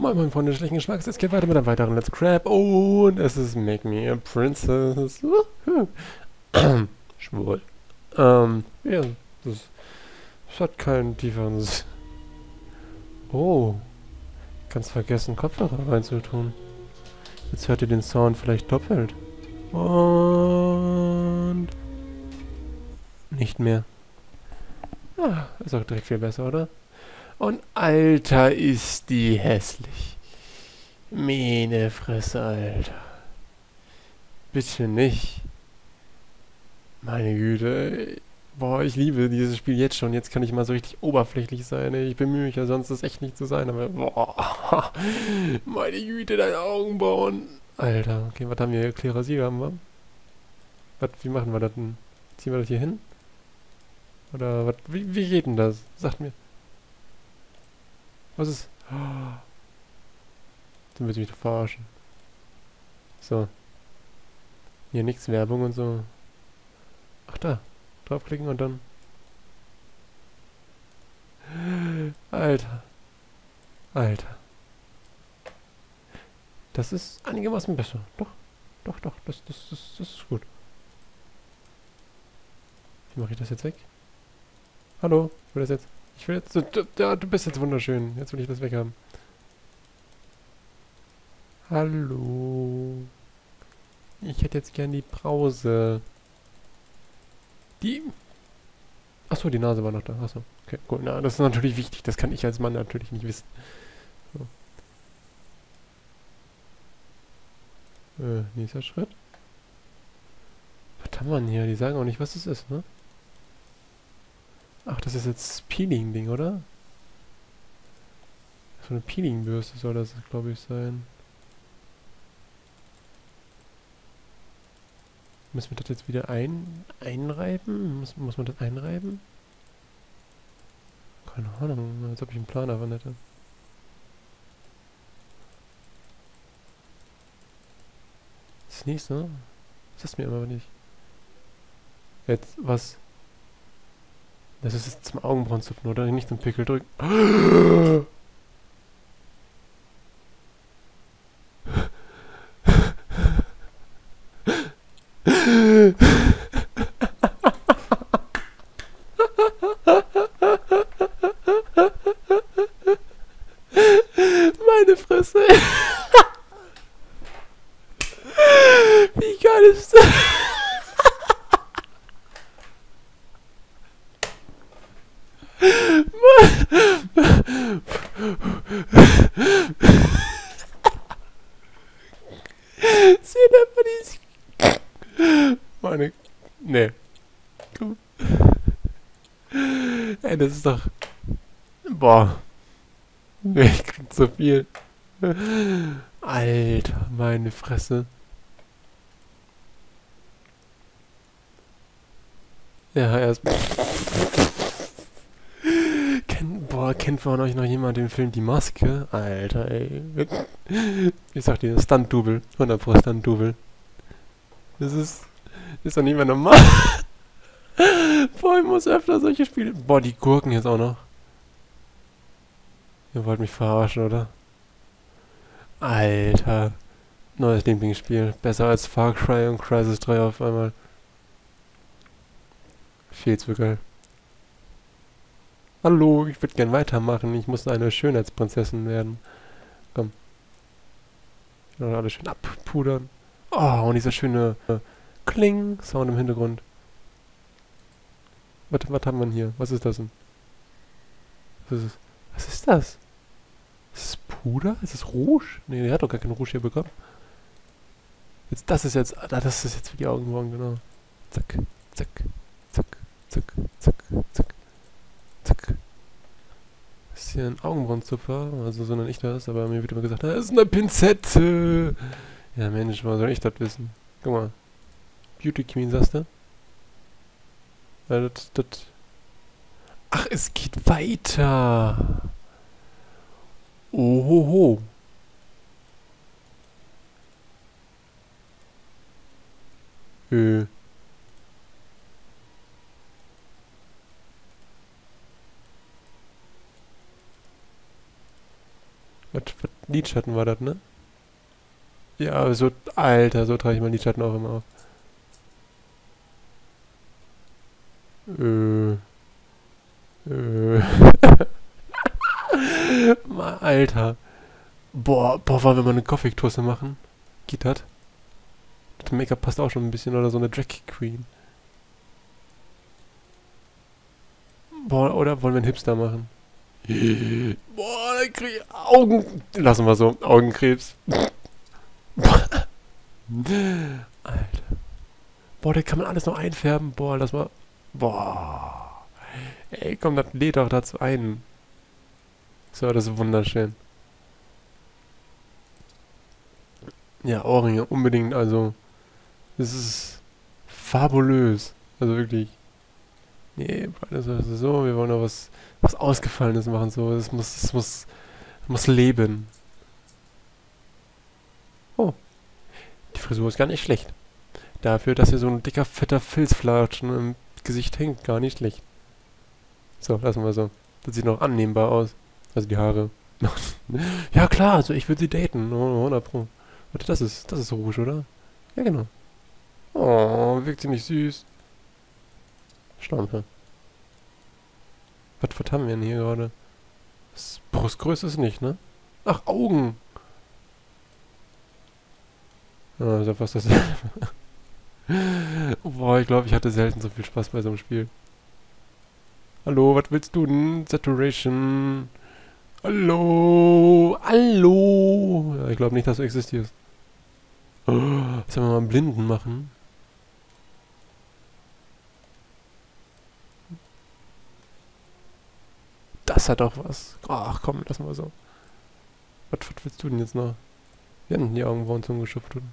Moin Moin Freunde des schlechten Geschmacks, es geht weiter mit einem weiteren Let's Crap und es ist Make Me a Princess. Wuhu. Schwul. Ja, das hat keinen tieferen Oh, ganz vergessen Kopfhörer reinzutun. Jetzt hört ihr den Sound vielleicht doppelt. Und nicht mehr. Ah, ist auch direkt viel besser, oder? Und Alter, ist die hässlich. Meine Fresse, Alter. Bitte nicht. Meine Güte. Boah, ich liebe dieses Spiel jetzt schon. Jetzt kann ich mal so richtig oberflächlich sein. Ey. Ich bemühe mich ja sonst, das echt nicht zu sein. Aber boah. Meine Güte, deine Augenbrauen. Alter, okay, was haben wir hier? Klarer Sieger haben wir. Wie machen wir das denn? Ziehen wir das hier hin? Oder was? Wie geht denn das? Sagt mir. Was ist? Oh, dann wird mich doch verarschen. So. Hier nichts Werbung und so. Ach da. Draufklicken und dann. Alter. Alter. Das ist einigermaßen besser. Doch. Doch. Das ist gut. Wie mache ich das jetzt weg? Hallo? Ich will das jetzt. Ich will jetzt. Du bist jetzt wunderschön. Jetzt will ich das weghaben. Hallo. Ich hätte jetzt gern die Brause. Die. Achso, die Nase war noch da. Achso. Okay, gut. Na, das ist natürlich wichtig. Das kann ich als Mann natürlich nicht wissen. So. Nächster Schritt. Was haben wir denn hier? Die sagen auch nicht, was es ist, ne? Ach, das ist jetzt Peeling-Ding, oder? So eine Peeling-Bürste soll das, glaube ich, sein. Müssen wir das jetzt wieder einreiben? Muss man das einreiben? Keine Ahnung, als ob ich einen Plan davon hätte. Das nächste? Das ist mir immer nicht. Jetzt, was? Das ist jetzt zum Augenbrauenzupfen, oder? Nicht zum Pickel drücken. Meine Fresse. Wie geil ist das? Seht einfach dieses... Meine... Nee. Komm. Ey, das ist doch... Boah. Nee, ich krieg zu viel. Alter, meine Fresse. Ja, erstmal. Kennt von euch noch jemand den Film Die Maske? Alter, ey. Ich sag dir, Stunt-Double. 100% Stunt-Double. Das ist doch nicht mehr normal. Boah, ich muss öfter solche Spiele... Boah, die Gurken jetzt auch noch. Ihr wollt mich verarschen, oder? Alter. Neues Lieblingsspiel. Besser als Far Cry und Crysis 3 auf einmal. Viel zu geil. Hallo, ich würde gern weitermachen. Ich muss eine Schönheitsprinzessin werden. Komm. Ja, alles schön abpudern. Oh, und dieser schöne Kling-Sound im Hintergrund. Was haben wir denn hier? Was ist das denn? Was ist das? Ist es Puder? Ist es Rouge? Nee, der hat doch gar keinen Rouge hier bekommen. Das ist jetzt für die Augenbrauen, genau. Zack, zack, zack, zack, zack, zack, zack. Das ist hier ein Augenbrauenzupfer, also so nenne ich das, aber mir wird immer gesagt, das ist eine Pinzette. Ja Mensch, was soll ich das wissen? Guck mal. Beauty Queen, sagst du? Ja, Ach, es geht weiter. Ohoho. Äh. Was Lidschatten war das, ne? Ja, so, Alter, so trage ich meinen Lidschatten auch immer auf. Äh. Alter. Boah, wollen wir mal eine Gothic-Tusse machen? Geht das? Das Make-up passt auch schon ein bisschen, oder so eine Drag Queen. Boah, oder wollen wir einen Hipster machen? Boah, da krieg ich Augen... Lassen wir so, Augenkrebs. Alter. Boah, da kann man alles noch einfärben. Boah, lass mal... Boah. Ey, komm, das lädt doch dazu ein. So, das ist wunderschön. Ja, Ohrringe, unbedingt, also... Das ist fabulös. Also wirklich. Nee, das ist so, wir wollen noch was Ausgefallenes machen, so. Es muss leben. Oh, die Frisur ist gar nicht schlecht. Dafür, dass hier so ein dicker, fetter Filzflatschen im Gesicht hängt, gar nicht schlecht. So, lassen wir so. Das sieht noch annehmbar aus. Also die Haare. Ja klar, also ich würde sie daten. 100 Pro. Warte, das ist Rouge, oder? Ja, genau. Oh, wirkt ziemlich süß. Schlampe. Was haben wir denn hier gerade? Brustgröße ist nicht, ne? Ach, Augen! Ah, ist ja fast dasselbe. Boah, ich glaube, ich hatte selten so viel Spaß bei so einem Spiel. Hallo, was willst du denn? Saturation. Hallo! Hallo! Ja, ich glaube nicht, dass du existierst. Oh, sollen wir mal einen Blinden machen? Das hat doch was. Ach komm, lass mal so. Was willst du denn jetzt noch? Wir haben die Augenbrauen zugeschuftet.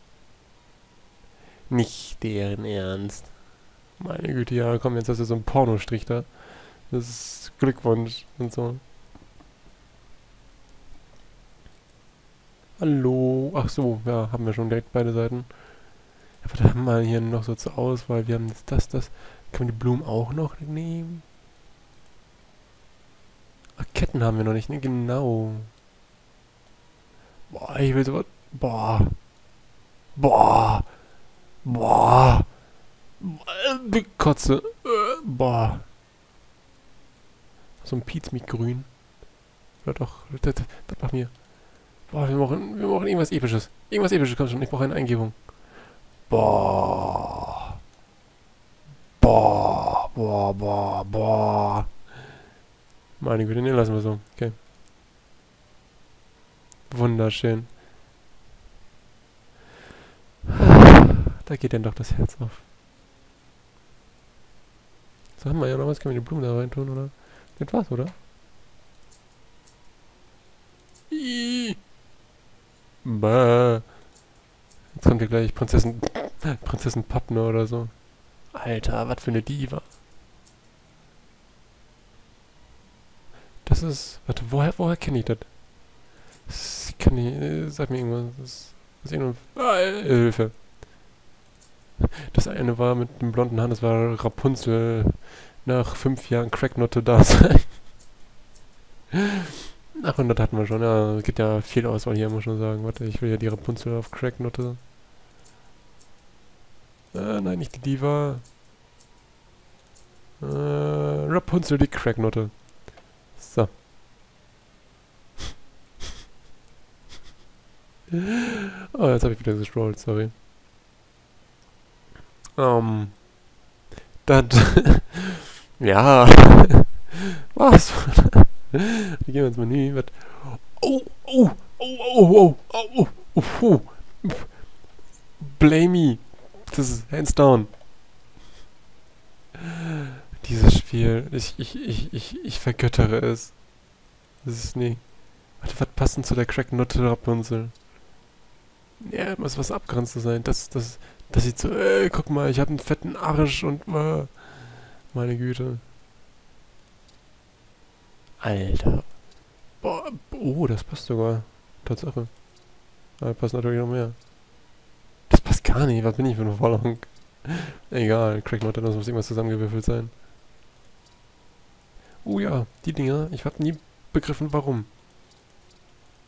Nicht deren Ernst. Meine Güte, ja, komm, jetzt hast du so einen Pornostrich da. Das ist Glückwunsch und so. Hallo. Ach so, ja, haben wir schon direkt beide Seiten. Ja, was haben wir hier noch so zur Auswahl? Wir haben jetzt das. Können wir die Blumen auch noch nehmen? Ach, Ketten haben wir noch nicht, ne? Genau. Boah, ich will sowas. Boah. Boah. Boah. Die Kotze. Boah. So ein Pizmic-Grün. Oder doch. Das macht mir. Boah, wir brauchen irgendwas Episches. Irgendwas Episches kommt schon. Ich brauche eine Eingebung. Boah. Boah. Meine Güte, ne, lassen wir so. Okay. Wunderschön. Da geht dann doch das Herz auf. So, haben wir ja noch was. Können wir die Blumen da rein tun, oder? Das war's, oder? Bäh. Jetzt kommt hier gleich Prinzessin Pappner oder so. Alter, was für eine Diva. Das ist... Warte, woher kenne ich das? Das kann ich... Sag mir irgendwas. Das ist irgendwas... Hilfe. Das eine war mit dem blonden Haar, das war Rapunzel nach 5 Jahren Cracknote da sein. Ach, und das hatten wir schon. Ja, es gibt ja viel Auswahl hier, muss ich schon sagen. Warte, ich will ja die Rapunzel auf Cracknote. Nein, nicht die Diva. Rapunzel, die Cracknote. So. Oh, jetzt habe ich wieder gescrollt, sorry. Das... ja. Was? Wir gehen ins Menü. Was? Oh. Blame me. Das ist hands down. Dieses Spiel. Ich vergöttere es. Das ist nie. Warte, was passt denn zu der Cracknote Rapunzel? Ja, muss was Abgrenztes sein. Das sieht so, guck mal, ich habe einen fetten Arsch und, meine Güte. Alter. Boah, oh, das passt sogar. Tatsache. Aber passt natürlich noch mehr. Das passt gar nicht, was bin ich für eine Vollhonk? Egal, Cracknote, das muss irgendwas zusammengewürfelt sein. Oh ja, die Dinger, ich habe nie begriffen, warum.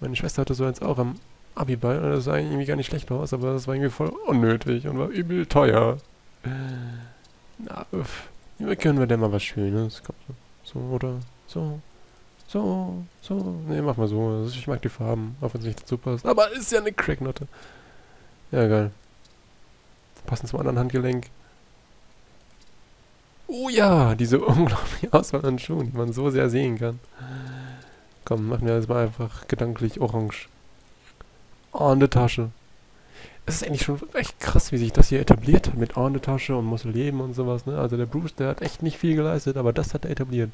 Meine Schwester hatte so eins auch am Abiball. Und das sah irgendwie gar nicht schlecht aus, aber das war irgendwie voll unnötig und war übel teuer. Na, wir können wir denn mal was Schönes. Komm, so, oder? So. So, so. Nee, mach mal so. Also ich mag die Farben, auch wenn es nicht dazu passt. Aber ist ja eine Cracknote. Ja, geil. Passend zum anderen Handgelenk. Oh ja, diese unglaubliche Auswahl an Schuhen, die man so sehr sehen kann. Komm, machen wir jetzt mal einfach gedanklich orange. Oh, eine Tasche. Es ist eigentlich schon echt krass, wie sich das hier etabliert hat mit Ohr Tasche und muss leben und sowas, ne? Also der Bruce, der hat echt nicht viel geleistet, aber das hat er etabliert.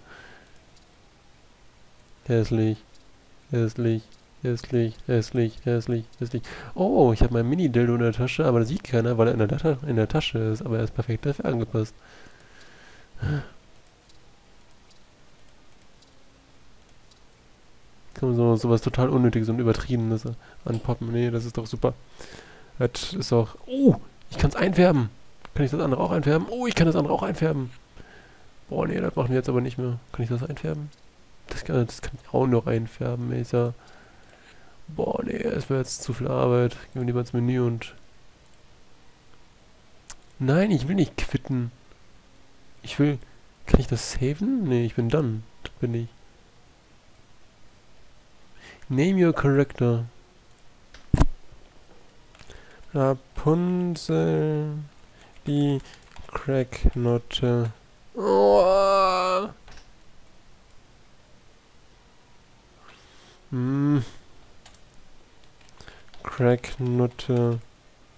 Hässlich, hässlich, hässlich, hässlich, hässlich, hässlich. Oh, ich habe mein Mini-Dildo in der Tasche, aber das sieht keiner, weil er in der Tasche ist. Aber er ist perfekt dafür angepasst. Kann man sowas total Unnötiges und Übertriebenes anpoppen. Nee, das ist doch super. Das ist auch... Oh, ich kann es einfärben. Kann ich das andere auch einfärben? Oh, ich kann das andere auch einfärben. Boah, nee, das machen wir jetzt aber nicht mehr. Kann ich das einfärben? Das kann ich auch noch einfärben, Mesa. Boah, nee, es wäre jetzt zu viel Arbeit. Gehen wir lieber ins Menü und... Nein, ich will nicht quitten. Ich will... Kann ich das saven? Nee, ich bin done. Da bin ich. Name your character. Rapunzel. Die Cracknote. Oh. Cracknote.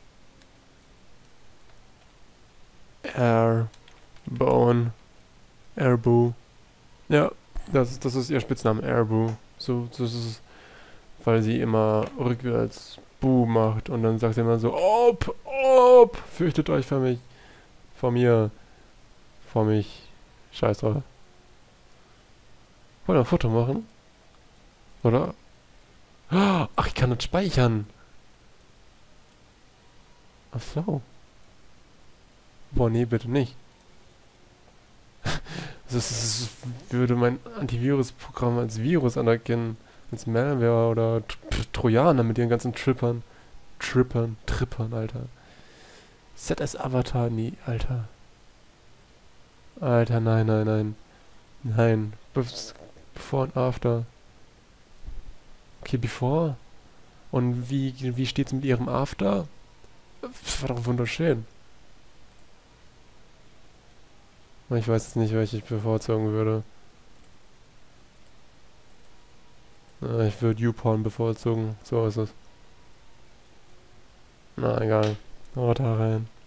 Airbone. Airbo. Ja, das ist ihr Spitzname, Airbo. So, das ist, weil sie immer rückwärts Bu macht und dann sagt sie immer so, Op, fürchtet euch vor mich, vor mir, vor mich, scheiß drauf. Wollen wir ein Foto machen? Oder? Ach, ich kann das speichern. Ach so. Boah, nee, bitte nicht. Das würde mein Antivirus-Programm als Virus anerkennen. Als Malware oder Trojaner mit ihren ganzen Trippern, Alter. ZS Avatar, nee, Alter. Alter, nein, nein, nein. Nein. Before und after. Okay, before. Und wie steht's mit ihrem after? Das war doch wunderschön. Ich weiß jetzt nicht, welche ich bevorzugen würde. Ich würde YouPorn bevorzugen. So ist es. Na, egal. Haut da rein.